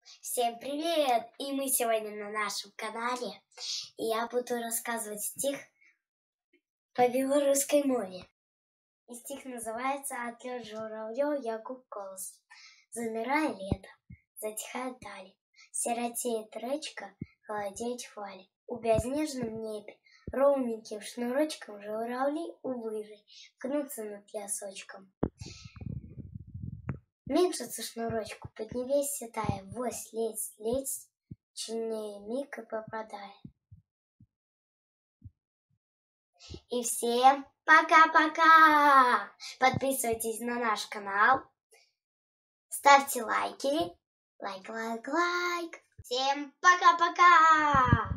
Всем привет! И мы сегодня на нашем канале. И я буду рассказывать стих по белорусской мове. И стих называется «Отлет журавлёв, Якуб колос». Замирая лето, затихает даль, сиротеет речка, холодеет хваль. У безнежном небе ровненьким шнурочком журавли у выжи гнутся над лесочком. Меньшится шнурочку, под невесть седая, вось лезь, чиннее миг и попадая. И всем пока-пока! Подписывайтесь на наш канал, ставьте лайки, лайк. Всем пока-пока!